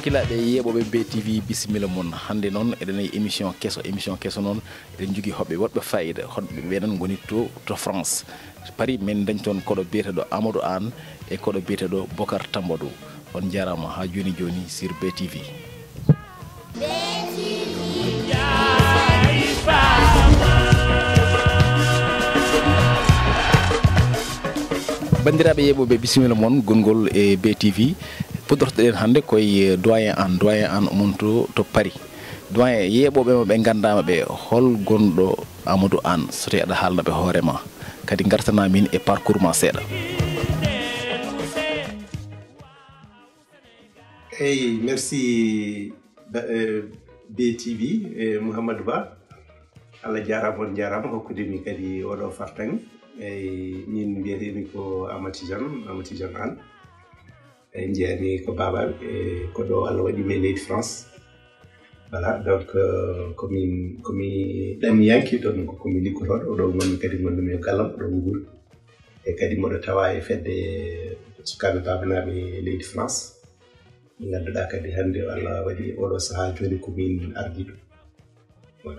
hakkilaaɓe yeeɓoɓe BTV bisimilla mon hannde noon eɗen e émission kesso noon eɗen jogui hoɓɓe woɗɓe fayida hoɗɓe ɓeɗon goni to France Paris min dañ toon koɗo biyeteɗo Amadou Anne e koɗo biyeteɗo Bocar Tambadou on jarama ha joni sur BTV. bandiraɓe yeeɓoɓe bisimilla mon gongol e BTV puddortoɗen hannde koye doyen Anne omon to Paris doyen yeeɓoɓema ɓe gandama ɓe hol gonɗo Amadou Anne so tawi aɗa haalnaɓe hoorema kadi gartana min e parcours ma seeɗa. Hey, merci BTV Mouhamadou Ba Allah jarama on jarama hokkude mi kadi oɗo fartani eyyi min mbiyetemi ko Amadou Tidiane Anne eyyi jeeyami ko babaɓe ko ɗo Allah waɗi mi leydi France voilà donc komi ɗamiyanke ɗon komi liggotoɗo oɗo gonmi kadi gonɗumi e gallam oɗo Mbour e kadi moɗo tawa e fedde sukaɓe babanaɓe leydi France mi ganduɗa kadi hande Allah waɗi oɗo saaha joni komin ardiɗo voilà.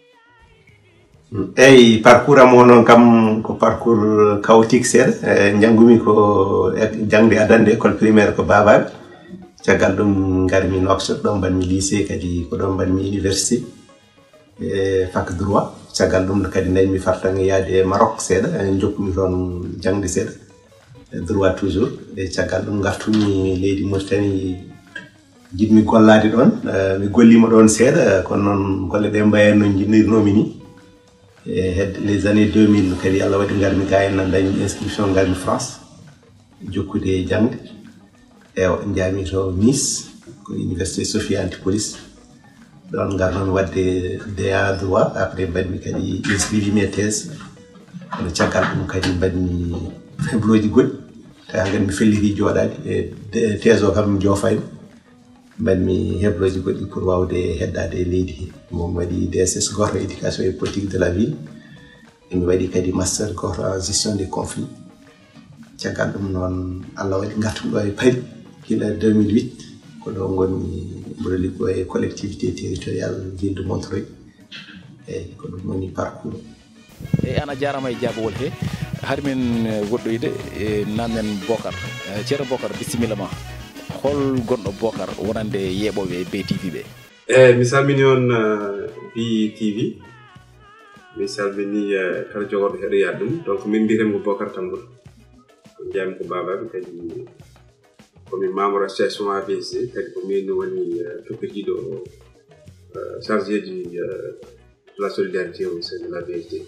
Eyyi parcours am onon kam ko parcours chaotique seeɗa janggumi ko jangde adande école primaire ko babaɓe caggal ɗum garmi Nouakchott ɗon mbanmi lycée kadi ko ɗon mbanmi université e fac droit caggal ɗum kadi dañmi fartan yaade Maroc seeɗa jokkumi toon jangde seeɗa droit toujours e caggal ɗum gartumi leydi Mauritanie jiɗmi gollade ɗon mi gollima ɗon seeɗa kono noon golle ɗe mbayatno jinnirnomi ni les années 2000 kadi Allah waɗi garmi ga en dañi inscription garmi France jokkude jangde jaami to Nice ko université Sophie Antipolis ɗon garnomi wadde DA droit après mbaɗmi kadi inscrivimi e thèse kono caggal ɗum kadi mbaɗmi faible uji goɗɗi tawi hankkadi mi felliti joɗade e thèse o kam mi joofayno mbaɗmi hebloji goɗɗi pour wawde heddade e leydi he momi waɗi DSS goto éducation et politique de la ville emi waɗi kadi master goto en gestion des conflits caggal ɗum noon Allah waɗi gartum ɗo e Paris gila 2008 ko ɗo gonmi mboɗo liggo e collectivité territoriale ville de Montreuil eyyi ko ɗum woni parcours eyyi an a jarama e jaabowol he har min woɗɗoyde e nannen Bocar ceerno Bocar bisimilla ma hol gonɗo Bocar wonande yeeɓoɓe BTV ɓe. eyyi mi salmini on BTV mi salmini kala jogoɗo heɗoyade ɗum donc min mbiyetemi ko Bocar Tambadou jami ko babaɓe kadi komi membre association AVSD kadi ko min woni toppitiɗo chargé de la solidarité au sein de la VSD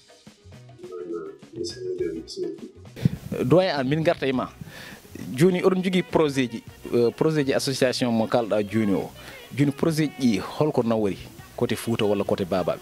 mi salmini on bisimilla. doyen an min garta e ma joni oɗon jogui projet ji association mo kalɗa joni o joni projet ji holko nawori côté Fouta walla côté babaɓe.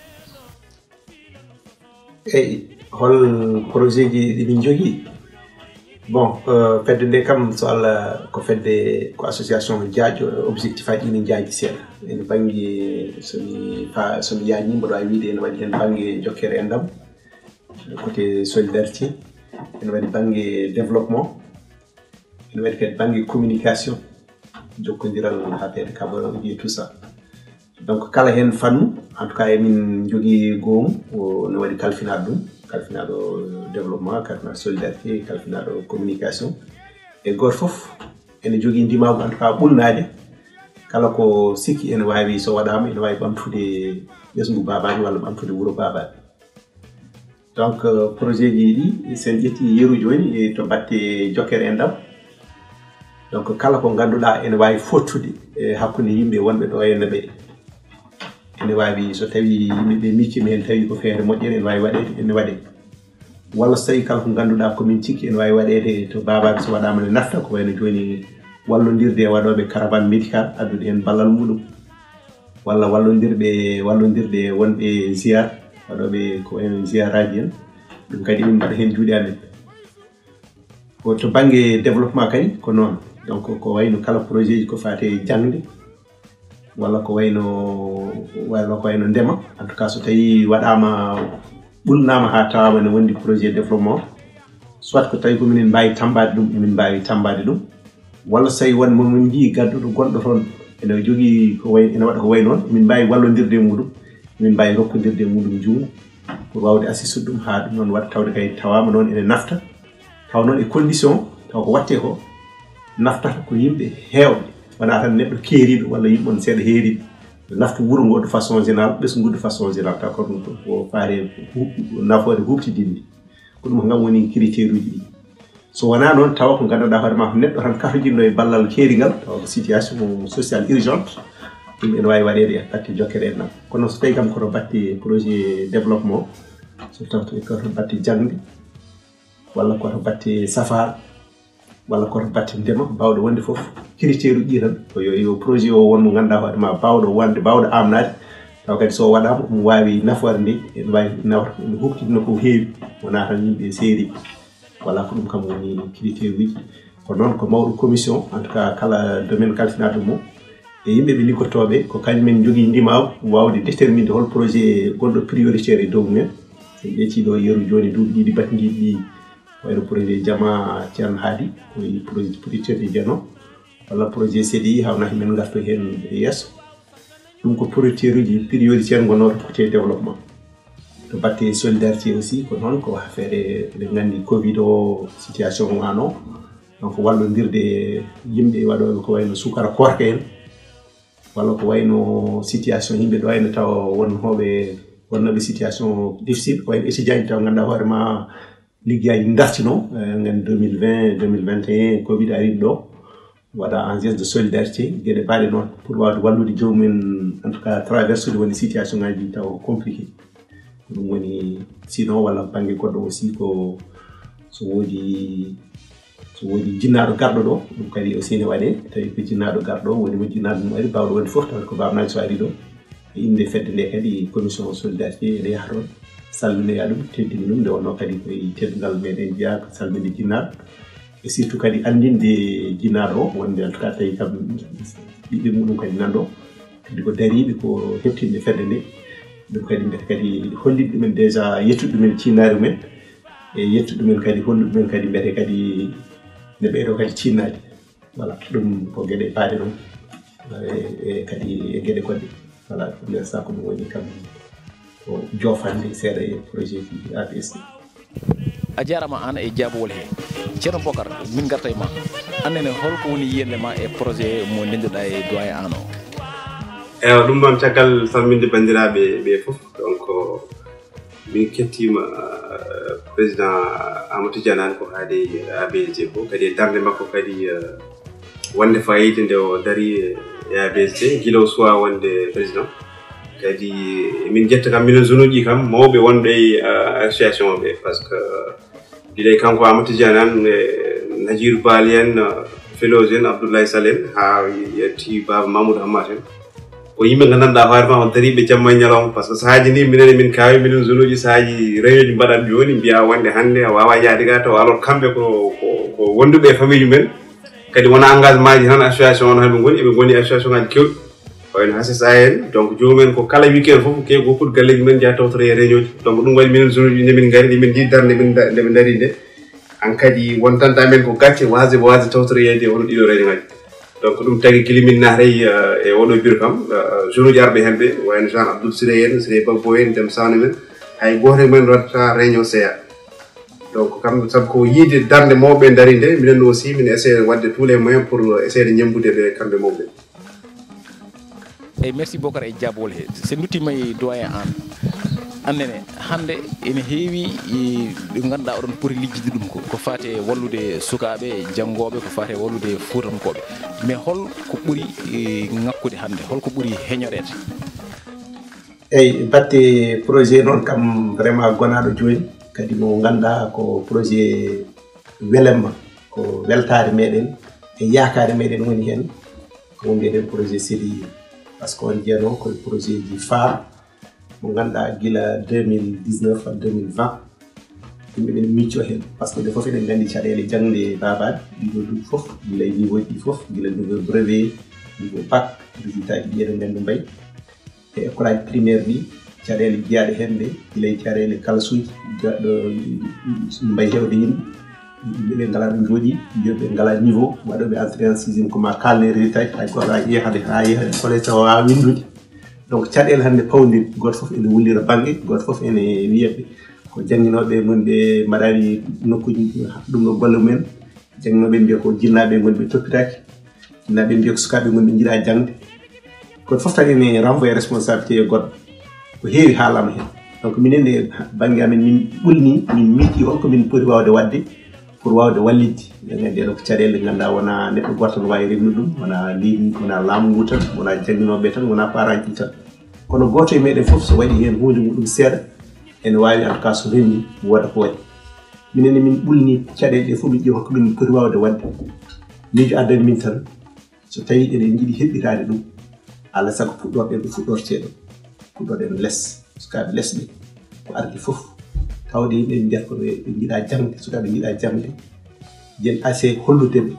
eyyi hol projet ji ɗimin jogui bon fedde nde kam so Allah ko fedde ko association jaajo objectif aji ɗi min jaaji seeɗa ene banggue somi yañi mboɗo wawi wiide ene waɗi hen banggue jokkere e ndam côté solidarité ene waɗi banggue développement ene waɗi kadi banggue communication jokkodiral haɓede kaɓoji et tout ça donc kala hen fannu en tout cas emin jogui goom no waɗi kalfinaɗo ɗum kalfinaɗo développement kalfinaɗo solidarité kalfinaɗo communication e goto foof ene jogui ndimago en tout cas ɓunnade kala ko sikki ene wawi so waɗama ene wawi ɓamtude ɓesgu babaɓe walla ɓamtude wuuro babaɓe donc projet ji ɗi sen ƴetti yeru joni e to batte jokkere e ndam donc kala ko ganduɗa ene wawi fottude e hakkude yimɓe wonɓe ɗo henna ɓe ene wawi so tawi yimɓeɓe miccimi hen tawi ko feere moƴƴere ene wawi waɗede ene waɗe walla so tawi kala ko ganduɗa komin cikki ene wawi waɗede to babaɓe so waɗama ne nafta ko wayno joni wallodirde e waɗoɓe caravane médical addude hen ballal muɗum walla wallodirde wonɓe ziyar waɗoɓe ko wayno ziyaraji en ɗum kadi min mbaɗa hen juuɗe amen ko to banggue développement kadi ko noon donc ko wayno kala projet ji ko fate jangde walla ko wayno ndema en tout cas so tawi waɗama ɓulnama ha tawama ne wondi projet développement soit ko tawi ko minen mbawi tambade ɗum emin mbawi tambade ɗum walla so tawi won mon jii gadduɗo gonɗo toon ene jogii ko way ene waɗa ko way noon min mbawi wallodirde e muɗum min mbawi rokkodirde e muɗum juumo pour wawde assistude ɗum ha ɗum noon waɗa tawde kay tawama noon ene nafta taw noon e condition taw ko watte ko naftata ko yimɓe heewɓe wona tan neɗɗo keeriɗo walla yimɓe on seeɗa heeriɓe naftu wuro ngo de façon générale ɓesgu de façon générale taw ko ɗum ko faare nafoore huɓtidinde ko ɗum ngam woni critére uji ɗi so wona noon tawa ko ganduɗa hoore ma ko neɗɗo tan katojinɗo e ballal keerigal tawa ko situation sociale urgente ɗum ene wawi waɗede e batte jokkere en nam kono so tawi kam koto batte projet développement so tawto koto batte jangde walla koto batte safar walla koto batte ndema bawɗo wonde foof critére uji tan ko yo projet o won mo ganduɗa hoore ma bawɗo wonde bawɗo amnade taw kadi so waɗama ɗum wawi nafoore nde ene wawi nawta ene huɓtidino ko heewi wona tan yimɓe seeri voilà ko ɗum kam woni critére uji ko noon ko mawɗo commission en tout cas kala domaine kalfinaɗo mum e yimɓe ɓe liggotoɓe ko kañumen jogui ndimaw wawde déterminde hol projet gonɗo prioritaire e dow mumen so ƴetti ɗo yeeru joni duuɓi ɗiɗi battidiɗi ɗi wayno projet jama ceerno haadi koye projet prioritaire jeeno walla projet CDI hawna himen garto hen e yesso ɗum ko prioritaire uji prioritaire gonnoto côté développement to batte solidarité aussi ko noon ko affaire eɗen gandi covid o situation o ano donc wallodirde yimɓe waɗoɓe ko wayno sukara korka en walla ko wayno situation yimɓe ɗo wayno taw wonnoɓe wonnoɓe situation difficile ko wayno étudiant ji taw ganduɗa hoore ma liggueyaji dartino gandi 2020 2021 covid ari ɗo waɗa en geste de solidarité gueɗe mbaɗe noon pour wawde wallude jomumen en tout cas traverse ude woni situation ngaji taw compliqué ɗum woni sinon walla banggue goɗɗo aussi ko so woodi jinnaɗo garɗo ɗo ɗum kadi aussi ne waɗe tawi ko jinnaɗo garɗo woni mo jinnaɗo mum ari bawɗo wonde foof tawat ko bamnaji so ari ɗo e inde fedde nde kadi commission solidarité ene yaha toon salminoya ɗum teddini ɗum nde wonno kadi koye teddugal meɗen jeeya ko salminde jinnaɗo e surtout kadi andinde jinnaɗo o wonde en tout cas tawi kam ɓiɓɓe muɗum kadi nanɗo kadi ko dariɓe ko heɓtinde fedde nde ɗum kadi mbiyata kadi hollide ɗumen déjà yettude ɗumen cinnari mumen e yettude ɗumen kadi hollude ɗumen kadi mbiyete kadi ne ɓeydo kadi cinnade voilà ɗum ko gueɗe paade ɗum e kadi e gueɗe goɗɗe voilà ɗum sa ko ɗum woni kam ko jofande seeɗa e projet ji APS a jarama an e jaabowol he ceerno Bocar min garta e ma annene holko woni yiyande ma e projet mo ndenduɗa e doyen an o ewa ɗum ɗon caggal salminde bandiraɓe ɓe foof donc min kettima président Amadou Tidiane ko haade ABSD ko kadi e darde makko kadi wonde fayida nde o dari e ABSD guila o suwa wonde président kadi min jetta kam minen zone uji kam mawɓe wonɓe e association ɓe par ce que guila kanko Amadou Tidiane an Najirou Bali en Féloge en Abdoulaye Salem ha yetti Baba Mamoudou Hammat en ko yimɓe gandanɗa hoore ma on dariɓe jamma e ñalawma par ce que sahaji ni minen min kawi minen zone uji sahaji réunion ji mbaɗat joni mbiya wonde hannde a wawa yaade ga taw alors kamɓe ko wonduɓe e famille mumen kadi wona engagement ji tan association on haɓe goni eɓe goni association ngaji kewɗi wayno HSA en donc jomumen ko kala weekend foof ke goppude galleji men jaa tawtoro e réunion ji donc ɗum waɗi minen zone uji ndemin gari ɗimin ji darde ndeɓe dari nde an kadi wontanta men ko gacce wasde tawtoro yeyde hono ɗiɗo réunion ngaji donc ɗum tagi kilimin naatay e oɗo bureau kam zone uji arɓe hen ɓe wayno Jean Abdoul Siré en Siré Babbo en dem sawne men hay goto men waɗata réunion CA donc kam saabu ko yiide darde mawɓe dari nde minen aussi min essaye wadde tous les moyens pour essayer de ñambude ɓe kamɓe mawɓe eyyi merci Bocar e jaabowol he so duttima e doyen an annene hande ene heewi ɗo ganduɗa oɗon poti lijjide ɗum ko fate wallude sukaɓe janggoɓe ko fate wallude fuutankoɓe mais hol ko ɓuuri ngakkude hande holko ɓuuri heñorede eyyi batte projet noon kam vraiment gonaɗo joni kadi mo ganduɗa ko projet welemma ko weltare meɗen e yakare meɗen woni hen ko mbiyeten projet CDI par ce que on jeeno koye projet ji phare mo ganduɗa guila 2019 à 2020 yimɓe ɓen micco hen par ce que nde foof eɗen gandi caɗele jangde babaɗe ɗiɗo duuɓi foof guila e niveau ji ɗi foof guila niveau brevet niveau bac résultat ji ɗi eɗen gandi mbayi e école aji primaire ɗi caɗele jeeyaɗe hen ɗe guila e caɗele kalasuji ɗo mbayi hewde yimɓe yimɓe ngala ɗo jooɗi yimɓe ngala niveau waɗoɓe entré en sixiéme ko ma kalne résultat hay goto ha yehade collège taw wawa windude donc caɗele hannde pawdiri goto fof ene wullira banggue goto fof ene wiyaɓe ko jangguinoɓe gonɓe mbaɗani nokkuji ɗum ɗo golle mumen jangguinoɓe mbiya ko jinnaɓe gonɓe toppitaki jinnaɓe mbiya ko sukaɓe gonɓe jiiɗa jangde goto fof tan ene renvoye responsabilité e goɗɗo ko heewi haalama hen donc minen e banggue amen min ɓulni min miiƴi holko min poti wawde wadde pour wawde wallidde en andi ɗo ko caɗele ɗe ganduɗa wona neɗɗo goto tan wawi remnude ɗum wona leydi wona laamu ngu tan wona jangguinoɓe tan wona parent ji tan kono goto e meɗen foof so waɗi hen hunde muɗum seeɗa ene wawi en tout cas so renni woda ko waɗi minenne min ɓulni caɗele ɗe fof min ƴeewi holko min poti wawde wadde miijo addani min tan so tawi eɗen jiiɗi heɓɓitade ɗum Allah sago puɗɗorɗen ɗo fuɗɗorteɗo puɗɗorɗen less sukaɓe less ɓe ko ardi foof tawde yimɓe mbiyata ko ɓe jiiɗa jangde sukaɓe jiiɗa jangde jen assez holludeɓe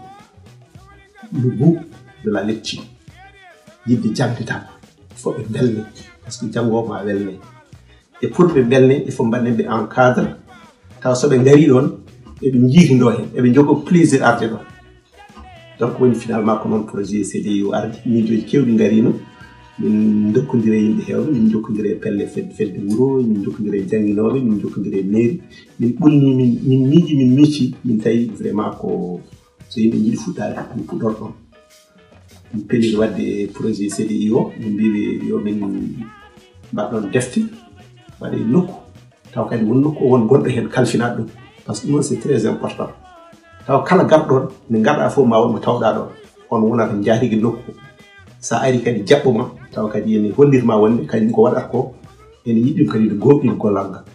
le goût de la lecture yidde jangde tan fof ɓe belne par ce que janggo ma welne et pour ɓe belne il faut mbaɗnen ɓe en cadre taw soɓe gari ɗon eɓe jiitido hen eɓe jogo plaisir arde ɗon donc woni finalement ko noon projet CDI o ardi miijoji kewɗi garino min dokkodire yimɓe hewɓe min jokkodire e pelle fedde wuuro min jokkodire e jangguinoɓe min jokkodire e mairie min ɓulni min miiji min micci min tawi vraiment ko so yimɓe jiiɗi fuɗɗade min puɗɗor ɗon min pelliɗe wadde projet CDI o min mbiɓe yo min mbaɗɗon defte waɗe nokku taw kadi won nokku o won gonɗo hen kalfinaɗo ɗum par ce que ɗum c'est très important taw kala garɗon nde garɗa fof ma wonmo tawɗa ɗon on wonata jaatigui nokku sa ari kadi jaɓɓoma taw kadi ene hollirma wonde kadi ko waɗata ko ene yiɗɗum kadi nde goɓɗin gollal ngal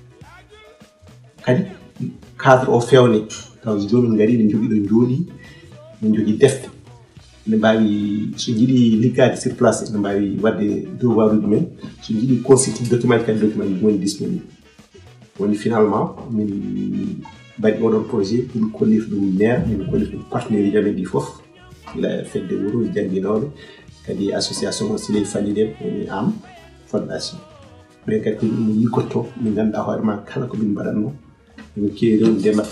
kadi cadre o fewne taw so jomum gari ne jogui ɗo jooɗi ne jogui defte ne mbawi so jiiɗi liggade sur place ne mbawi wadde devoiruji men so jiiɗi constitue document kadi document ji woni disponible woni finalement min mbaɗi oɗon projet min kollita ɗum maire min kollita ɗum partenaire ji amen ɗi foof ila fedde wuuro jangguinoɓe kadi association o Siley Falidem woni am fondation ɓe kadi min liggotto min ganduɗa hoorema kala ko min mbaɗatno min kewi rewde mabɓe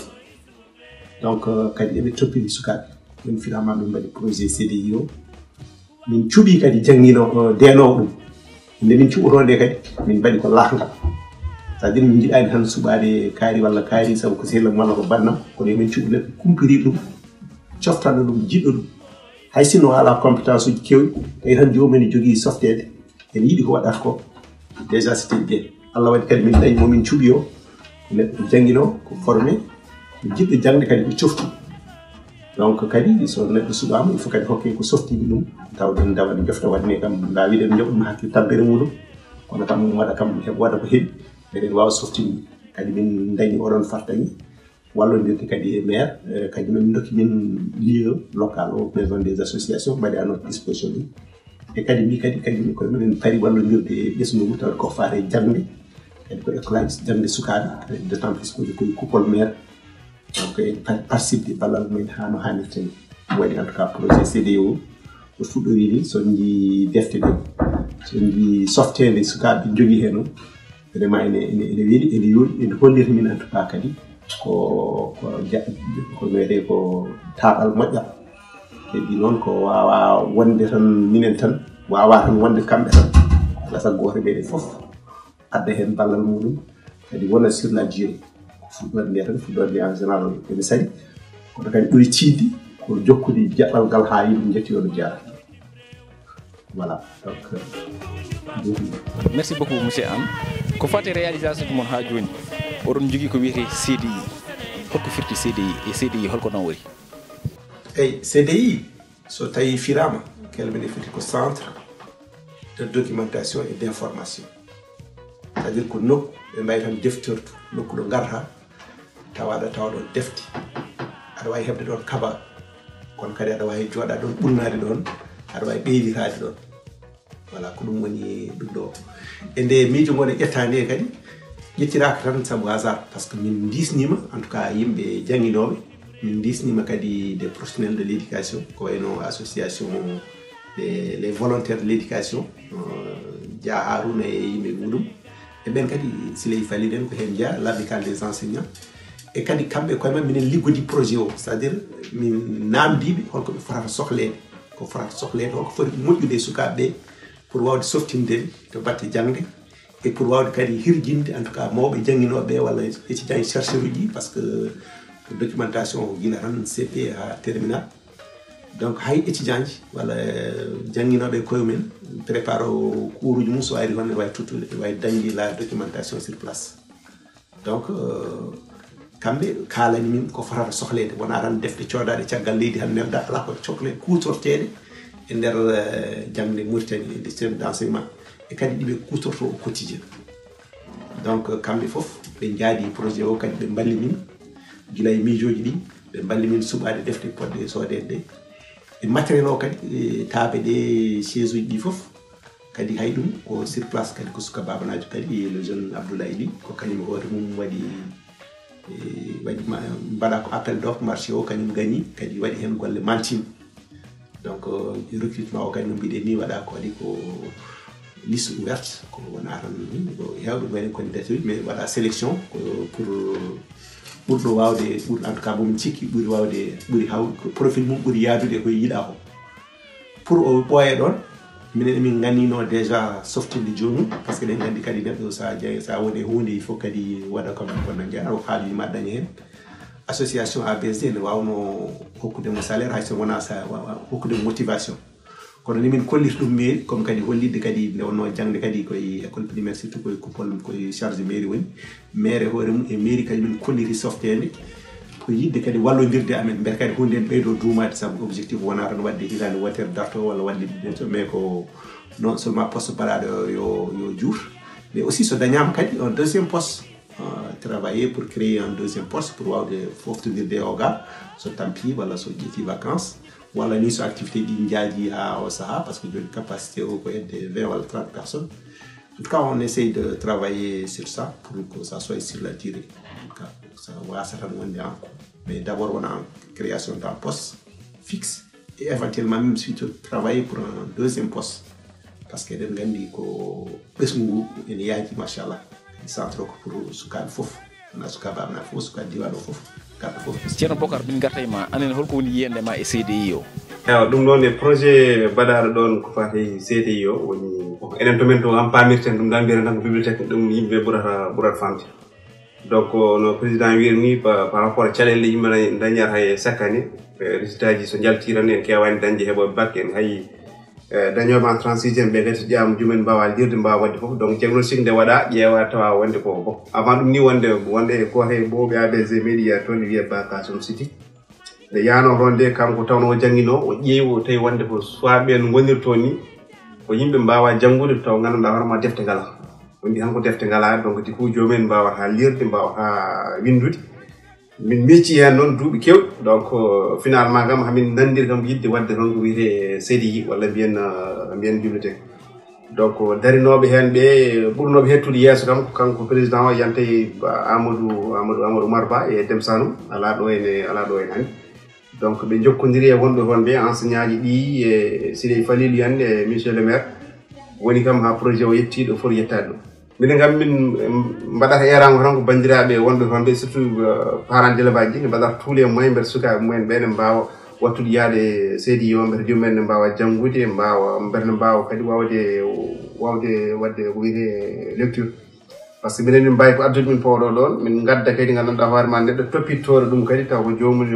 donc kadi eɓe toppiri sukaɓe ɗum finalement min mbaɗi projet CDI o min cuuɓi kadi jangguino denowo ɗum nde min cuɓotonde kadi min mbaɗi ko laakgal c'est à dire min jiiɗani tan suɓade kaari walla kaari saabu ko sehllam walla ko bannam kono emin cuuɓi neɗɗo kumpiri ɗum coftanno ɗum jiɗɗo ɗum hay sinno ala compétence uji kewɗi tawi tan jomum ene jogui softede ene yiiɗi ko waɗata ko déjà c'était bien Allah waɗi kadi min dañi momin cuuɓi o neɗɗo jangguino ko formé jiɗɗo jangde kadi ko cofti donc kadi so neɗɗo suɓama il faut kadi hokke ko softiɓe ɗum tawɗen dawaɗe jofta waɗne kam lawiɗen joɓa ɗum hakkille tampere muɗum kono kam waɗa kam heɓ waɗa ko heeɓi eɗen wawa softinde kadi min dañi oɗon fartañi wallodirde kadi e maire kadi min dokki min lieu local o maison des associations mbaɗi à notre disposition ɗum e kadi mbi kadi koye minen pari wallodirde e ɓesgugu tawde ko faare jangde kadi ko école aji jangde sukaɓe de temps plus koye coupole maire donc en participe ballal mumen ha no hannirta ni waɗi en tout cas projet CDI o ko fuɗɗori ni so jii defte ɗe so jii softede sukaɓe jogui hen o vraiment ene weeli ene yooɗi ene hollita min en tout cas kadi ko wiyete ko taaɓal moƴƴal heddi noon ko wawa wonde tan minen tan wawa tan wonde kamɓe tan ala sago goto ɓeɗe foof adda hen ballal muɗum kadi wona sur la durée ko fuɗɗorde nde tan fuɗɗorde en général ene saaɗi kono kadi ɓuuri tiidde ko jokkude jaɓɓal ngal ha yimɓe jettoyoɗo jaara voilà donc merci beaucoup monsieur Anne ko fate réalisation mon ha joni oɗon jogui ko wiyete CDI holko firti CDI e CDI holko non woni eyyi CDI so tawi firama kelmene fiti ko centre de documentation et d'information c'est à dire ko nokku ɓe mbawi tan deftortu nokku ɗo garta tawaɗa tawa ɗon defte aɗa wawi hebde ɗon kaba kono kadi aɗa wawi jooɗa ɗon ɓunnade ɗon aɗa wawi ɓeyditade ɗon voilà ko ɗum woni ɗum ɗo e nde miijo ngo nde ƴetta nde kadi ƴettiraka tan saabu hasard par ce que min disnima en tout cas yimɓe jangguinoɓe min disnima kadi des professionnels de l'éducation ko wayno association les volontaires de l'éducation Dia Harouna e yimɓe muɗum e ɓen kadi Siley Faliden ko hen Dia l'amicale des enseignants e kadi kamɓe koye men minen liggodi projet o c'est à dire min namdiɓe holko ɓe fotata sohlede ko fotata sohlede holko foti moƴƴude e sukaɓe ɓe pour wawde softinde to batte jangde et pour wawde kadi hirjinde en tout cas mawɓe jangguinoɓe walla étudiant chercheur uji par ce que documentation guila tan CP ha terminal donc hay étudiant ji walla jangguinoɓe koye men prépare o cours uji mum so ari hon ne wawi tuttude wawi dañde la documentation sur place donc kamɓe kalani min ko fotata sohlede wona tan defte codaɗe caggal leydi tan nelda ala ko cohle kutortede e nder jangde Mauritanie e système d'enseignement e kadi ɗiɓe kutorto au quotidien donc kamɓe foof ɓe jaadi projet o kadi ɓe balli min gila e miijoji ɗi ɓe balli min suɓade defte poɗɗe sodede ɗe e matériel o kadi taaɓe ɗe chaise uji ɗi foof kadi hay ɗum ko sur place kadi ko suka babanajo kadi le jeune Abdoulaye Ly ko kañum hoore mum waɗi mbaɗa ko appel d'offre marché o kañum gagni kadi waɗi hen golle mantine donc recrutement o kadi no mbiɗen ni waɗa ko waɗi ko liste ouverte ko wona tan hewɓe waɗi koni datuji mais waɗa sélection pour ɓurɗo wawde en tout cas bomin cikki ɓuuri wawde ɓuuri haw profil mum ɓuuri yaadude koye yiɗa ko pour o ɓooya ɗon minen emin gandino déjà softinde jomum par ce que ɗen gandi kadi neɗɗo sa woni hunde il faut kadi waɗa comme kono jeeya o haajuji ma daña hen association ABSD ne wawno hokkudemo salaire hay so wona sa hokkudemo motivation kono ni min kollita ɗum mairie comme kadi hollidde kadi nde wonno jangde kadi koye école primaire surtout koye coupole koye charge mairie woni maire hoore mum e mairie kadi min kolliri softede ko yidde kadi wallodirde amen mbete kadi hunde en ɓeydo duumade saabu objectif wona tan wadde hitande wotere darto walla wadde ɗiɗen mais ko non seulement poste baɗaɗo yo juut mais aussi so dañama kadi un deuxième poste travailler pour créer un deuxième poste pour wawde foftodirde o ga so tampi walla so ƴetti vacances walla ni so activité ɗi jaaji ha o saaha par ce que joni capacité o ko hedde 20 walla 30 personnes en tout cas on essaye de travailler sur ça pour que ça soit sur la durée en tout cas ça wasa tan wonde en cours mais d'abord on a en création d'un poste fixe et éventuellement même suite travailler pour un deuxième poste parce que eɗen gandi ko ɓesgu ngu ene yaaji machallah centre ko pour sukaɓe foof wona sukaɓe amna fof sukaɓe diwaɗo foof kamɓe foof ceerno Bocar min garta e ma anen holko woni yiyande ma e CDI o ewa ɗum ɗon e projet baɗaɗo ɗon ko fate CDI o woni enen to men to am pamirten ɗum dan mbiyata tan ko bibliothèque ɗum yimɓeɓe ɓurata famde donc no président wiiri ni par rapport à caɗele yimɓe dañata e chaque année résultat ji so jaltiran en kewani dañde heeɓoɓe bac en hayi dañoɓe en 36e ɓe kadi ƴama jumen mbawa lirde mbawa wadde foof donc diagnostic nde waɗa ƴeewa tawa wonde ko bon avant ɗum ni wonde gote ɓoɓe ABG meɗi toon wiye Bakasum City nde yano toon nde kanko tawno o jangguino o ƴeewi o tawi wonde ko soit ɓen gonirto ni ko yimɓe mbawa janggude taw ganduɗa hoorema defte ngala on mbi tan ko defte ngala donc di fu jomumen mbawata lirde mbawata windude min mecci hen noon duuɓi kewɗi donc finalement kam hamin nandir kam yidde wadde toon ko wiyete CDI walla mbiyen bibliothèque donc darinoɓe hen ɓe ɓurnoɓe hettude yeeso kam ko kanko président o yante Amadou Oumar Ba e Deme Saloum ala ɗo ene hani donc ɓe jokkodiri e wonɓe toon ɓe enseignant ji ɗi e Siré Falilou en e monsieur le maire woni kam ha projet o yetti ɗo foti yettade ɗo minen kam min mbaɗata erango tan ko bandiraɓe wonɓe toon ɓe surtout parents d'élève ji ne mbaɗata tous les moyens mbeɗa sukaɓe mumen ɓe ne mbawa wattude yaade CDI o mbete jomumen ne mbawa janggude mbete ne mbawa kadi wawde wadde ko wiyete lecture par ce que minen min mbawi ko addude min powɗo ɗon min gadda kadi gandanɗa hoore ma neɗɗo toppittoɗo ɗum kadi taw ko jomum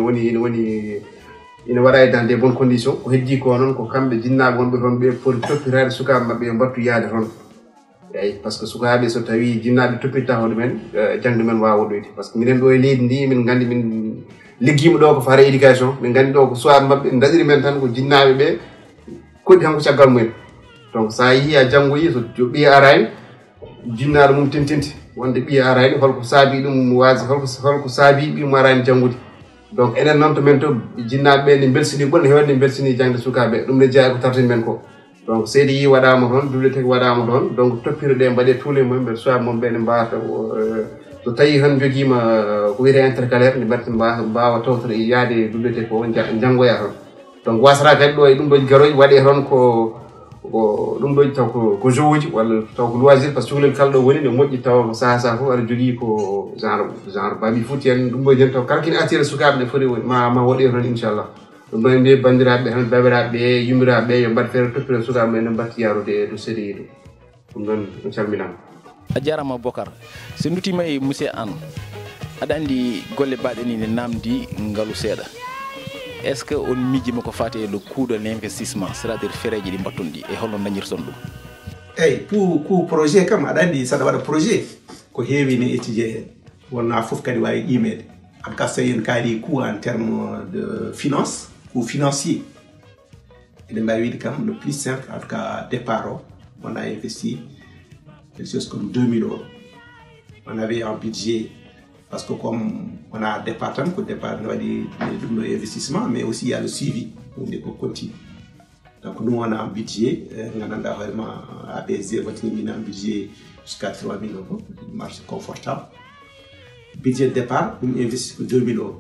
ina waɗa dans des bonnes conditions ko heddi ko noon ko kamɓe jinnaɓe wonɓe toon ɓe poti toppitade sukaɓe mabɓe yo mbattu yaade toon eyi par ce que sukaɓe so tawi jinnaɓe toppitta hoɗo men jangde men wawa woɗɗoyde par ce que minen ɗo e leydi ndi min gandi min liggima ɗo ko fare éducation min gandi ɗo ko soit mabɓe daɗiri men tan ko jinnaɓe ɓe koɗi tan ko caggal mumen donc sa yii a janggoyi so ɓiye arani jinnaɗo mum tintinti wonde ɓiye arani holko saabi ɗum wasi holko saabi ɓimo arani janggude donc enen noon to men to jinnaɓe ɓe ne belsini ɓolne hewde ne belsini jangde sukaɓe ɗum ne jeeya ko tartini men ko donc CDI waɗama toon bibliothèque waɗama toon donc toppire ɗe mbaɗe tous les moyens mbeɗa soit moom ɓe ne mbawata so tawi tan joguima ko wiyete intercalaire ne mbaɗata mbawa tawtore yaade bibliothèque o janggoya toon donc wasata kadi ɗo e ɗum ɗo garoy waɗe toon ko ko ɗum ɗo taw ko jeu uji walla taw ko loisir par ce que cukalel kala ɗo woni ne moƴƴi taw ko saha fof aɗa jogii ko genre babi foot en ɗum ɗo jen taw kala kene attire sukaɓe ɓe foti ma waɗe toon inchallah ɗum ɗon mbiye bandiraɓe han babiraɓe yumiraɓe yo mbaɗ feere toppire sukaɓe men no mbatti yarude to série ɗo ɗum ɗon on calminama a jarama Bocar so dutima e monsieur Anne aɗa andi golle baɗe ni ne namdi ngaalu seeɗa est ce que on miijima ko fati le coût de l'investissement c'est à dire fereji ɗi mbatton ɗi e holno dañirton ɗum eyyi pour projet kam aɗa andi saɗa waɗa projet ko heewi ne étudier hen wonna foof kadi wawi qimede en cas so en kaali coût en terme de finance coût financier eɗen mbawi wiide kam le plus simple en tout cas départ o on a investi quelque chose comme 2000 €. On avait un budget parce que comme on a départ tan ko départ no waɗi ɗum ɗo investissement mais aussi il y a le suivi ɗum ko continue donc nous on a un budget gandanɗa hoorema ABSD watinimina un budget jusqu'à 3000 €, une marge confortable budget de départ ɗum investi ko 2000 €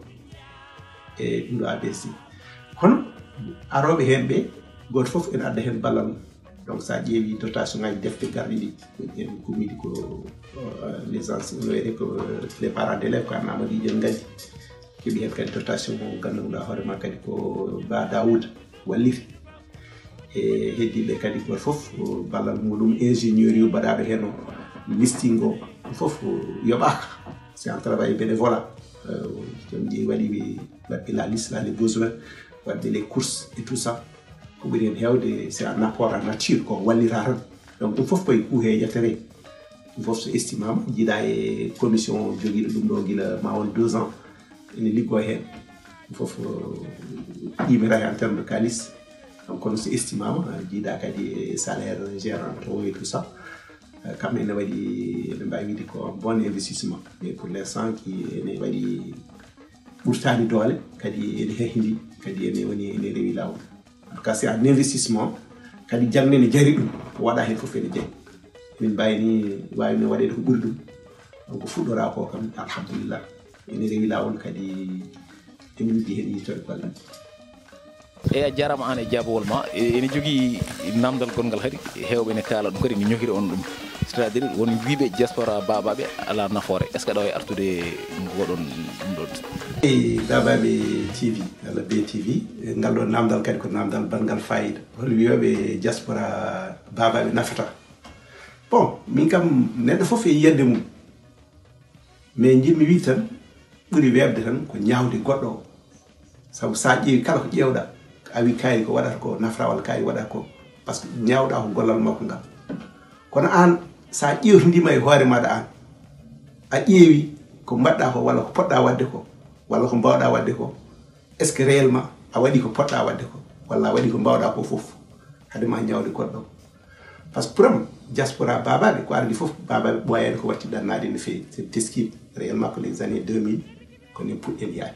e ɗum ɗo ABSD kono aroɓe hen ɓe goto foof ene adda hen ballal mum donc sa ƴeewi dotation ngaji defte garɗi ɗi en komiɗi ko les anciens no wiyete ko les parents d'élèves ko Amadou Dieng gaddi keeɓi hen kadi dotation mo ganduɗa hoorema kadi ko Ba Daouda walliri e heddiɓe kadi goto foof ballal muɗum ingénieur yo mbaɗaɓe hen o listing o ɗum foof yoɓaka c'est un travail bénévolat joom ƴeewi waɗi ɓe waɗɓe la liste là les besoins waɗɓe les courses et tout ça ko ɓuri hen hewde c'est un apport en nature ko wallira tan donc ɗum foof koye coût he yettere ɗum foof so estimama jiiɗa e commission joguiɗo ɗum ɗo guila ma won 2 ans ene liggo hen ɗum foof qimira en terme de kalis donc kono so estimama jiiɗa kadi e salaire gérant o et tout ça kamɓe ene waɗi ene mbawi wiide ko bon investissement mais pour l'instant qui ene waɗi ɓurtani doole kadi ene hehindi kadi ene woni ene rewi lawol en tout cas c'est un investissement kadi jangde ne jari ɗum ko waɗa hen foof ene jayi min mbayni wawino waɗede ko ɓuri ɗum donc fuɗɗora ko kam alhamdulillah ene rewi lawol kadi emin jii hen yittode balɗe e a jarama an e jaabowol ma ene jogui namdal gongal kadi hewɓe ne kaala ɗum kadi ne ñohiri on ɗum c'est à dire won wiiɓe diaspora babaɓe ala nafoore est ce que aɗa wawi artude goɗon ɗum ɗon e babaɓe TV walla BTV ngal ɗon namdal kadi ko namdal bangal fayida hol wiyoɓe diaspora babaɓe nafata bon min kam neɗɗo foof e yiyande mum mais jimmi wi tan ɓuuri webde tan ko ñawde goɗɗo o saabu sa ƴeewi kala ko ƴewɗa a wi kaari ko waɗata ko nafra walla kaari waɗata ko par ce que ñawɗa ko gollal makko ngal kono an sa ƴewtodima e hoore maɗa an a ƴeewi ko mbaɗɗa ko walla ko poɗɗa wadde ko walla ko mbawɗa wadde ko est ce que réellement a waɗi ko poɗɗa wadde ko walla a waɗi ko mbawɗa ko foof hadema ñawde goɗɗo par ce que pour diaspora babaɓe ko ardi foof babaɓe ɓoyani ko watti ɗannade no fewi c'est teskima réellement ko les années 2000 kono en puɗɗen yaade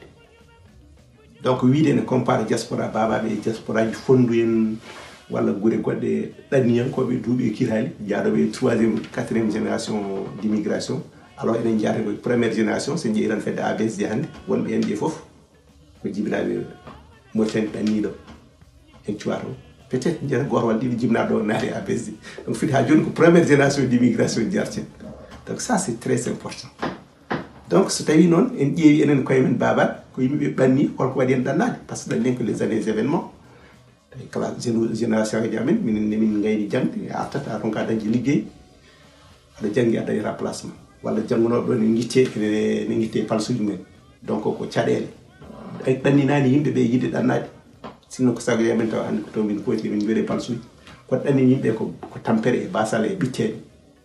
donc wiide ne compare diaspora babaɓe e diaspora ji fondu en walla guure goɗɗe ɗanniyankoɓe duuɓi e kirali jaaɗoɓe 3e 4e génération d'immigration alors enen jaata koye première génération so jeeyi tan fedde ABSD hannde wonɓe hen ƴe foof ko jibinaɓe Mauritanie ɗanniɗo en cuwato peut être jeeta goto walla ɗiɗi jibinaɗo naati ABSD donc fiti ha joni ko première génération d'immigration jarten donc ça c'est très important donc so tawi noon en ƴeewi enen koye men babaɓe ko yimɓeɓe ɓanni holko waɗi en ɗannade par ce que ɗannen ko les années événements tawi kala génération ji amen minen nemin gayni jangde a artata a ronka dañde ligguey aɗa janggi a dañata placement walla janngunoɓe ɗon ne guitte ne guitte palsuji men donc ko caɗele ɗanninani yimɓeɓe yidde ɗannade sinno ko sago yamen taw hannde ko to min koyti min mbiɗe palsuji kono ɗanni yimɓe ko tampere e basal e ɓitteɗe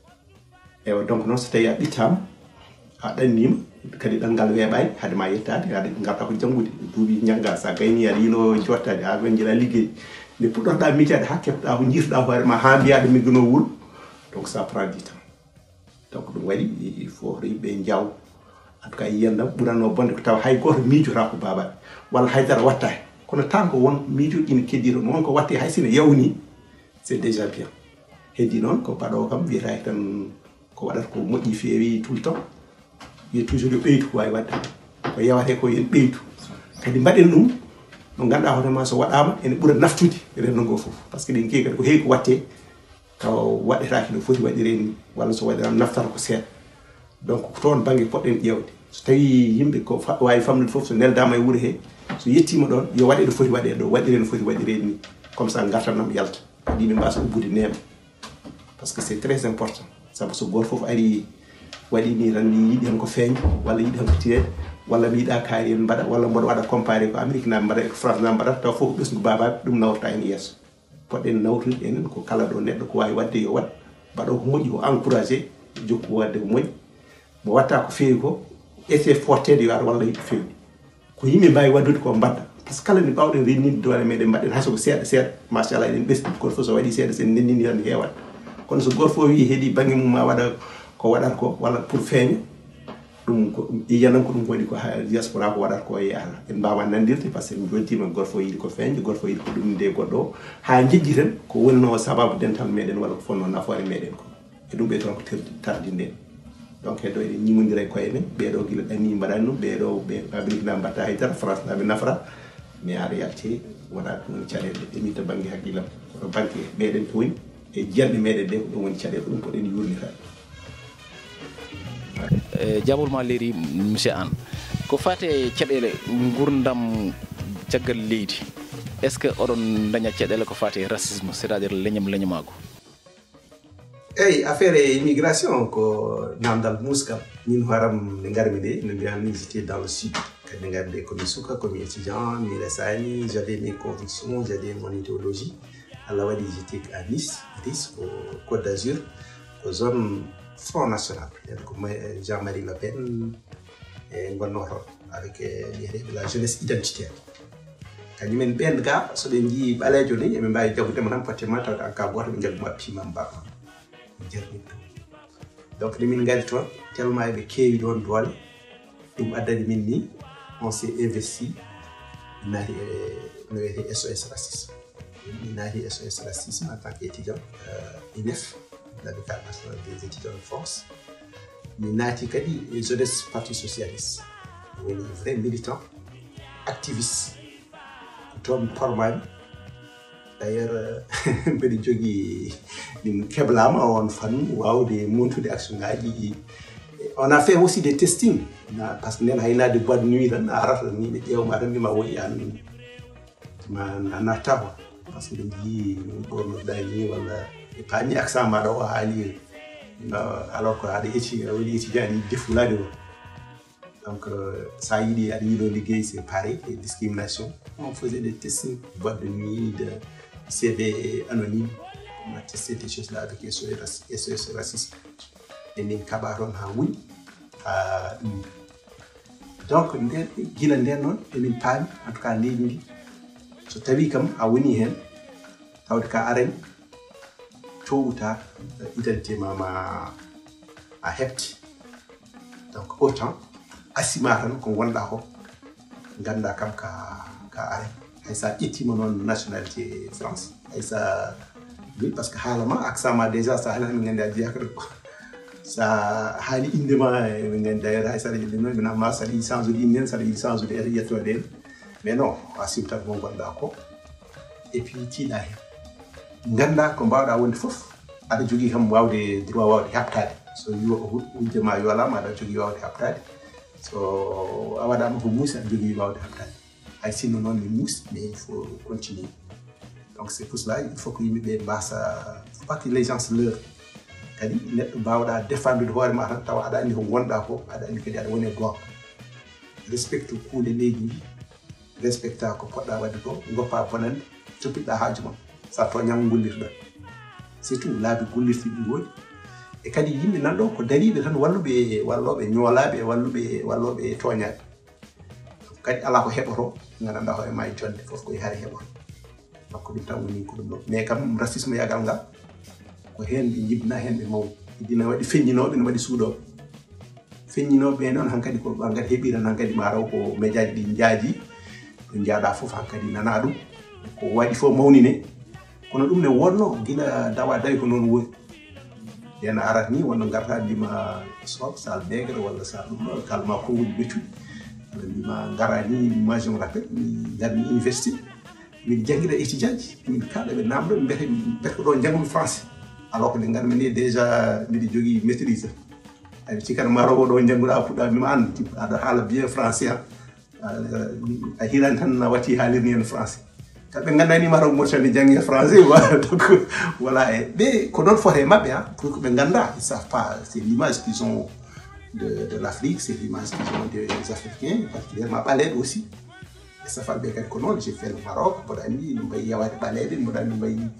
ewa donc noon so tawi a ɓittama a ɗannima kadi ɗanngal weeɓani haade ma yettade haade garta ko janngude duuɓi ñagga sa gayni aɗa yino jottade ha ɓen jeeɗa liggey nde puɗɗotoɗa miitade ha keɓɗa ko jiitoɗa hoore ma ha mbiyaɗo migguno wuuro donc ça prend du temps donc ɗum waɗi il faut yimɓe jaw en tout cas yiyandam ɓuranno bonde ko tawa hay goto miijota ko babaɓe walla haydara watta kono tan ko won miijoji ina keddi toon wonko watte hay sino yawni c'est déjà bien heddi noon ko mbaɗo kam wiyata tan ko waɗata ko moƴƴi feewi tout le temps wiye toujours yo ɓeydu ko wawi wadde ko yewate ko yen ɓeydu kadi mbaɗen ɗum no ganduɗa hoorema so waɗama ene ɓuura naftude rendo ngo fof par ce que ɗen kewi kadi ko heewi ko watte taw waɗetaki no foti waɗire ni walla so waɗirama naftata ko seeɗa donc ko toon banggue poɗɗen ƴewde so tawi yimɓe ko wawi famnude fof so neldama e wuuro he so yettima ɗon yo waɗe ɗo foti waɗe ɗo waɗire no foti waɗire ni comme ça gartanam yalta yimɓe mbasa ubbude neema parce que c'est très important saabu so goto fof ari waɗi ni tan mi yiɗi hen ko feeña walla yiɗi hen ko tiyede walla mi yiɗa kaari en mbaɗa walla mboɗo waɗa comparé ko Amérique naɓe mbaɗa ko France naɓe mbaɗata taw fof ɓesgu babaɓe ɗum nawrata hen yeeso poɗɗen nawtude enen ko kala ɗo neɗɗo ko wawi wadde yo waɗ mbaɗo ko moƴƴi o encouragé jokku wadde ko moƴƴi mo watta ko feewi ko essaye fortede yo ar walla yiɗi fewde ko yimɓe mbawi waddude ko mbadda par ce que kala nde mbawɗen renninde doole meɗen mbaɗen hayso ko seeɗa seeɗa machallah eɗen ɓesdi goto fof so waɗi seeɗa sen nennini tan heewat kono so goto fof wi heeɗi banggue mum ma waɗa ko waɗata ko walla pour feeña ɗum ko yiyanan ko ɗum waɗi ko diaspora ko waɗata ko yaha en mbawa nandirde par ce que mi jontima goto fof yiɗi ko feeñde goto fof yiɗi ko ɗum nde goɗɗo o ha jejji tan ko wonno sababu dental meɗen walla ko fonno nafoore meɗen ko e ɗum ɓe toon ko tardinden donc heddo eɗen ñimodira e koye men ɓeɗo guila ɗanni mbaɗani ɗum ɓeɗo ɓe Amérique naɓe mbatta haydara France naɓe nafra mais aɗa yalti wona ɗum woni caɗele ɗemi to banggue haqqillam koto banque meɗen to woni e jiyanɗe meɗen ɗe ko ɗum woni caɗele ko ɗum poɗen yurnitade jaɓol ma leeri monsieur Anne ko fate caɗele gurdam caggal leydi est ce que oɗon daña caɗele ko fate racisme c'est à dire leñamago eyyi affaire immigration ko namdal muskam min horam nde garmi nde no mbiyami j'étais dans le sud kadi nde garmi nde komi suka komi étudiant mi resani j'avais mes convictions j'avais mon idéologie Allah waɗi j'étais à Nice ko Côte d'Azur ko zone Front National ko Jean-Marie Le Pen e gonno toon avec la jeunesse identitaire kañumen ɓen ga so ɓe jii ɓalejo ni eɓe mbawi jaggudema tan pratiquement tawde en cas goto ɓe jagguma pimam mbama donc nde min gari toon tellement eɓe keewi ɗon doole ɗum addani min ni on s'est investi min naati no wiyete SOS racisme min naati SOS racisme en tant qu'étudiant INEF l'amicale nationale des étudiants de France min naati kadi jeunesse parti socialiste woni vrai militant activiste toon mi formami d'ailleurs mbeɗa jogui min keblama on fan wawde montude action ngaji on a fait aussi des testing par ce que nden haynade boîte nuit tan arata ni ɓe ƴewma tan mbima woyi an ma natta ko par ce que ɓe jii ɓornoɗa ni walla ɓe paami accent maɗa o haali alors que aɗa woni étudiant aɗa yiɗi defulade o donc sa yiɗi aɗa yiiɗo ligguey c'est pareil et discrimination on faisait des tests boîte de nuit de CV anonyme on a testé des choses là avec SOS racisme et min kaɓa toon ha wuɗi ha ɗum donc nden guila nden noon emin paami en tout cas leydi ndi so tawi kam a woni hen tawde ka arani towuta identité ma a heɓti donc autant asima tan ko gonɗa ko ganda kam ka arani hay sa ƴettima noon nationalité France hay sa oui parce que haalama accent ma déjà sa haali mi gandi a jeyaka ɗum sa haali indema mi gandi d'ailleurs hay saɗa yiɗi noon minama saɗa yiɗi change ude inde saɗa yiɗi change ude yettode en mais non a simtat mo gonɗa ko et puis tiiɗa hen ganda ko mbawɗa wonde foof aɗa jogui kam wawde droit wawde heɓtade so wujjema yoolama aɗa jogui wawde heɓtade so a waɗama ko muusi aɗa jogui wawde heɓtade hay sinno noon mi muusi mais il faut continuer donc c'est pour cela il faut que yimɓeɓe mbasa faut pas que les gens se leurrent kadi neɗɗo mbawɗa défendre hoorema tan tawa aɗa andi ko gonɗa ko aɗa andi kadi aɗa woni e gonga respecte kuuɗe leydi ndi respecta ko poɗɗa wadde ko goppa bonande toppitoɗa haaju ma sa toñama gollirɗa c'est tout laabi gollirtiɗi gooni e kadi yimɓe nanɗo ko dariɓe tan walloɓe ñoolaɓe walloɓe toñaɓe kadi ala ko heɓoto gandanɗa hoore ma e jonde foof koye haare heɓoto donc ɗum tan woni ko ɗum ɗo mais kam racisme yagal ngal ko hen ɓe jibna hen ɓe mawɗi dina waɗi feññinoɓe ne waɗi suuɗoɓe feññinoɓe noon hankkadi ko ɓangat heeɓiran hankkadi ma raw ko médiaji ɗi jaaji ɗo jaaɗa foof hankkadi nana ɗum ko waɗi fof mawnine kono ɗum ne wonno gila dawa dawi ko noon woni yen arat ni wonno garta ndima sob sal begre walla sa ɗum kalma konguɗi ɓeccuɗi bima garani moi je me rappelle mi garmi université min jangguira étudiant ji min kala ɓe namdo ɓe mbiyata ko ɗo jangumi français alors que nde garmi ni déjà mbiɗa jogui maîtrise ay cikkat Maroc ɗo jannguɗa puɗɗa mima andi aɗa haala bien français a hirani tan na watti haalirni hen français kamɓe gandani Maroc Mauritanie janggue français voilà donc voilà e ɓe ko noon fote mabɓe pour que ɓe ganda ils savent pas c'est l'image qu'ils ont de l'Afrique, c'est l'image qu'ils ont des Africains, particulièrement Baled aussi. Et ça fait bien quelque chose. J'ai fait le Maroc, pour aller, nous voyons avoir Baled, nous voyons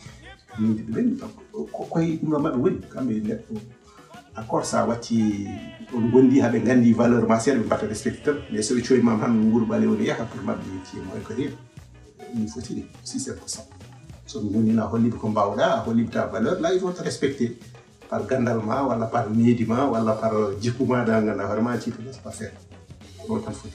quoi il nous a oui, quand même encore ça, wati on gondi habe gandi valeur martiale, mais pas respecter. Mais celui qui est maman nous balé au ria pour ma vie qui est moins que rien. Il faut dire si c'est pour ça. So nous gondi na holi ko mbawda, holi ta valeur là ils vont te respecter. Par gandalma wala par medima wala par jikuma da ngana vraiment ci to pas faire ko tan foti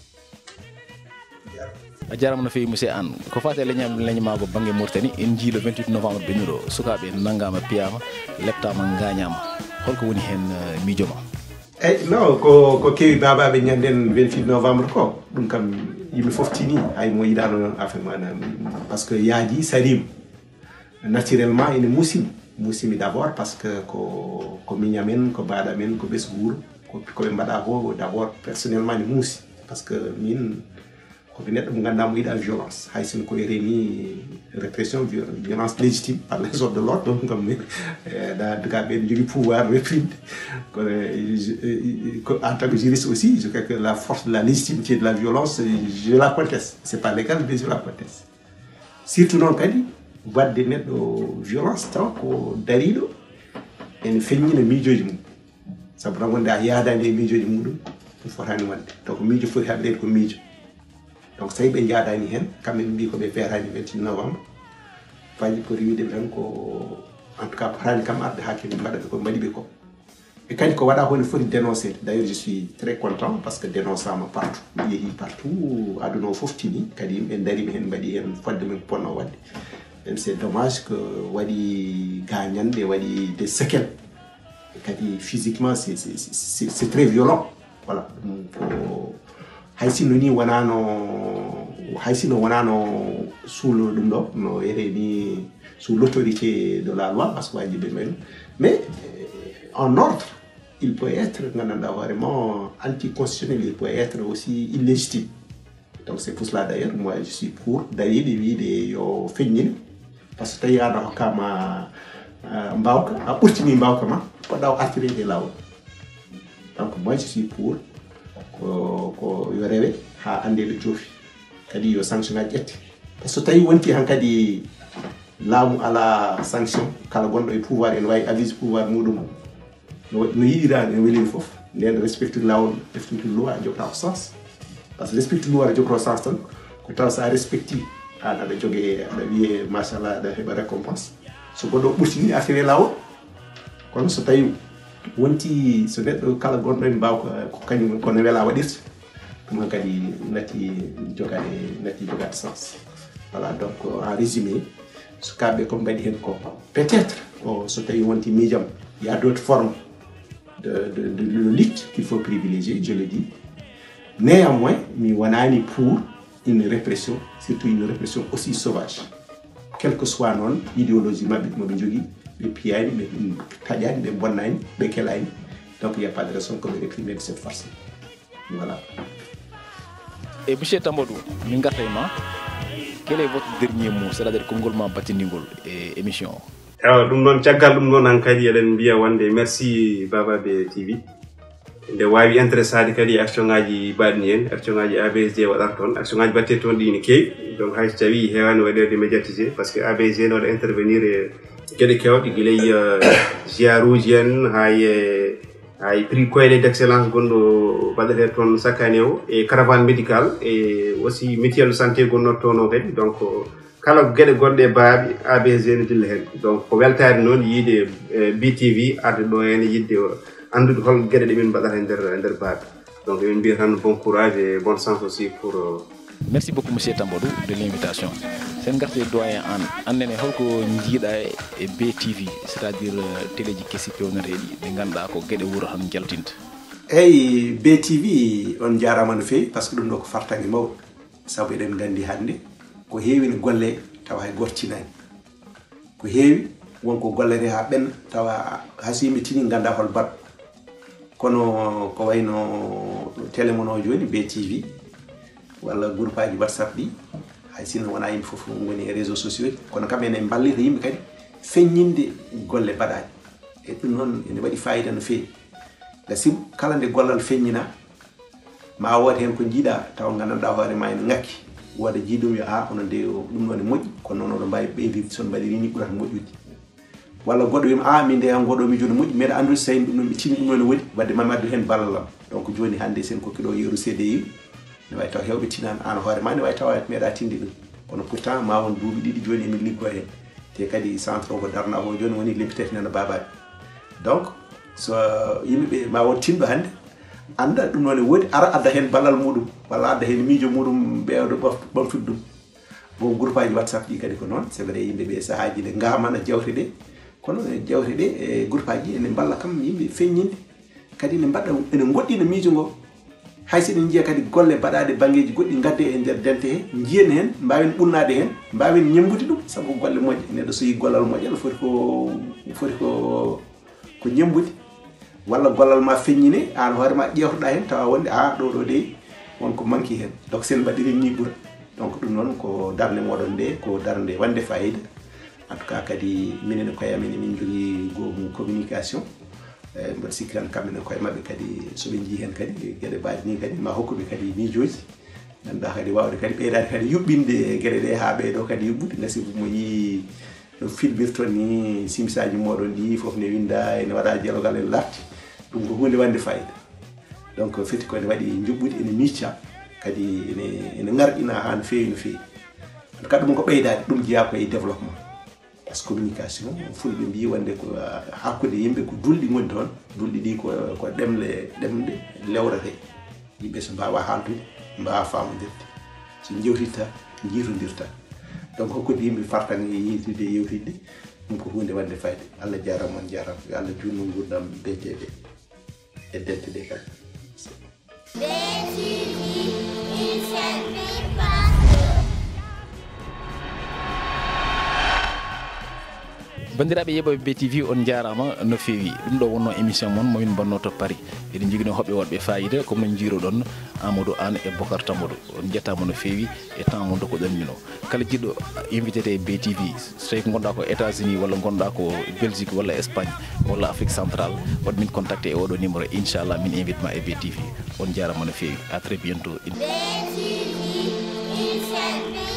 a jaram no fewi monsieur Anne ko fate leñam mago bangi Mauritanie en ji le 28 novembre beñudo sukabe nangama piyama leptama ngañama holko woni hen mijoma non ko kewi baba be ñanden 28 novembre ko dum kam yimi foftini ay mo yidano affaire manam parce que yaaji sarim naturellement ene musimi d'abord parce que ko minyamen ko bada men ko besgour ko be mbada ko d'abord personnellement ni musi parce que min ko bi net mo ganda mo ida violence hay sin ko reni répression violence légitime par les ordres de l'ordre donc comme da de ka ben jogi pouvoir réprimer en tant que juriste aussi je crois que la force de la légitimité de la violence je la conteste c'est pas légal mais je la conteste surtout non kadi wadde neɗɗo violence taw ko dariɗo ene feññina miijoji mum sabu tan wonde a yaadani e miijoji muɗum ɗum fotani wadde donc miijo foti haɓrede ko miijo donc so tawi ɓe jaadani hen kamɓe ɓe mbi koɓe feetani 28 novembre faji poti wiide tan ko en tout cas potani kam arde hakkille mbaɗaɓe ko mbaɗiɓe ko e kadi ko waɗa ko ne foti dénoncé d'ailleurs je suis très content parce que dénonçama partout mi yeehi partout aduna o foftini kadi yimɓe darima hen mbaɗi hen fodde men ko ponno wadde c'est dommage que wadi gagnande wadi des séquelles kadi physiquement c'est très violent voilà haysino ni wanano sous le dum do no ni sous l'autorité de la loi parce que wadi be men mais en ordre il peut être vraiment anticonstitutionnel il peut être aussi illégitime donc c'est pour cela d'ailleurs moi je suis pour d'ailleurs des vidéos féminines parce que tawi aɗa hokkama mbawka a ɓurtini mbawka ma poɗɗa o artirede lawol donc moi je suis pour ko yo rewe ha ande ɗo joofi kadi yo sanction ngaji ƴette par ce que tawi wonti han kadi laamu ala sanction kala gonɗo e pouvoir ene wawi avise pouvoir muɗum no yiɗira no weliri foof nden respecte lawol respecte loi a jogata ko sens par ce que respecte loi a jogata sens tan ko taw sa respecti aɗa jogue aɗa wiye machallah aɗa heɓa récompense so goɗɗo ɓurtini affaire lawol kono so tawi wonti so neɗɗo kala gonɗo en mbaw ko kañum kono wela waɗirta ɗum kadi nati jogade sens voilà donc en résumé sukaɓe ko mbaɗi hen ko peut-être so tawi wonti miijam il y a d'autres formes de lutte qu'il faut privilégier je le dis néanmoins mi wonani pour une répression, surtout une répression aussi sauvage. Quelle que soit non idéologie moɓe jogui ɓe piyani ɓe taƴani ɓe bonnani ɓe kelani donc il n'y a pas de raison que de réprimer de cette façon voilà. Et monsieur Tambodou min garta e ma quel est votre dernier mot c'est-à-dire konngol ma battindigol e émission o ɗum noon caggal ɗum noon han kadi eɗen mbiya wonde merci Babaɓe TV nde wawi intéressade kadi action ngaji baɗni en action ngaji ABSD waɗata toon action ngaji batte toon ɗi ne kewi donc hay so tawi hewani waɗede médiatisé par ce que ABSD ne waɗa intervenir e gueɗe kewɗe guilay ziaruji en hay prix koyɗe d' excellence gonɗo waɗete toon chaque année o e caravane médical e aussi mutuelle santé gonnoto toon o kadi donc kala gueɗe goɗɗe baaɓe ABSD ne dilla hen donc ko weltade noon yiide BTV arde ɗo hen yidde andude hol gueɗe ɗe min mbaɗata e nder baaɓe donc min mbiya tan bon courage et bonne chance aussi pour merci beaucoup monsieur Tambodou de l'invitation sen garte doyen annene holko jiiɗa e BTV c'est à dire téléji kesi pewneteɗi ɗi ganduɗa ko gueɗe wuuro tan jaltinta eyyi BTV on jarama no fewi par ce que ɗum ɗo ko fartange mawɗo saabu eɗen gandi hande ko heewi no golle tawa hay gortinani ko heewi wonko gollete ha ɓenna tawa hasimi tini ganda hol baɗ kono ko wayno télémon o joni BTV walla groupe aji WhatsApp ɗi hay sinno wona yimɓe foof woni e réseaux sociaux kono kam ene ballita yimɓe kadi feññinde golle baɗaɗe e ɗum noon ene waɗi fayida no fewi gasi kala nde gollal feññina ma wood hen ko jiiɗa taw gandanɗa hoore ma ene ngakki woda jiiɗum yo hono nde ɗum ɗon e moƴƴi kono noon oɗo mbawi ɓeydi son mbaɗiri ni ɓurata moƴƴude walla goɗɗo wima min nde han goɗo mi joni moƴƴi mbeɗa andude so tawi ɗum ɗon ɓe tini ɗum ɗon ne woɗi wadde mami addu hen ballalam donc joni hande sen kokkiɗo yeeru CDI ne wawi taw hewɓe tinani an hoore ma ne wawi taw meeɗa tinde ɗum kono pourtant ma won duuɓi ɗiɗi joni emin liggo hen te kadi centre o ko darna o joni woni limpitete nana babaɓe donc so yimɓeɓe ma won tinɗo hande anda ɗum noon e woodi ara adda hen ballal muɗum walla adda hen miijo muɗum ɓewɗo ɓamtude ɗum bon groupe aji WhatsApp ɗi kadi ko noon c'est vrai yimɓeɓe sahaji ɗe gamana jawte ɗe kono jawte ɗe e groupe aji ene balla kam yimɓe feññinde kadi ne mbaɗa ene goɗɗina miijo ngo hayso eɗen jiiya kadi golle baɗaɗe banggueji goɗɗi gadde e nder dente he jiyen hen mbawen ɓunnade hen mbawen ñembude ɗum saabu golle moƴƴe neɗɗo so yi gollal moƴƴal foti ko ñembude walla gollal ma feññine an hoorema ƴewtoɗa hen tawa wonde ɗo de wonko manqui hen donc sen mbaɗiri ni ɓuura donc ɗum noon ko darde moɗon nde ko darde wande fayida en tout cas kadi minen e koye amen emin jogui goomu communication mbaɗa sikki tan kamɓene koye mabɓe kadi soɓe jii hen kadi gueɗe mbaɗe ni kadi ma hokkuɓe kadi miijoji ganduɗa kadi wawde kadi ɓeydade kadi yuɓɓinde gueɗe ɗe ha ɓeyɗo kadi yuɓɓude gasi mo yii no filmirton ni simsaji moɗon ɗi foof ne winda ene waɗa dialogal en larti ɗum ko hunde wande fayida donc feti ko ene waɗi juɓɓude ene micca kadi ene garɗina ha no fewi no fewi en tout cas ɗum ko ɓeydade ɗum jeeya koye développement par ce que communication fulɓe mbi wonde ko hakkude yimɓe ko dulɗi goni toon dulɗi ɗi ko ɗemɗe lewrete yimɓe so mbawa haldude mbawa famodirde so jewtitta jiitodirta donc hokkude yimɓe fartan e yitude e yewtidde ɗum ko hunde wande fayde Allah jarama on jarama yo Allah junno gurdam BTV e dente ɗe kadi bandiraɓe yeɓoɓe BTV on jarama no fewi ɗum ɗo wonno émission moon momin bonno to Paris eɗen jogui hoɓɓe wonɓe fayida comme no jiiroɗon Amadou Anne e Bocar Tamadou on jettama no fewi e temps mo dokkoɗon mino kala jiɗɗo invité te BTV so tawi ko gonɗa ko États-Unis walla gonɗa ko Belgique walla Espagne walla Afrique centrale waɗ min contacté e oɗo numéro inchallah min invite ma e BTV on jarama no fewi à très bientôt.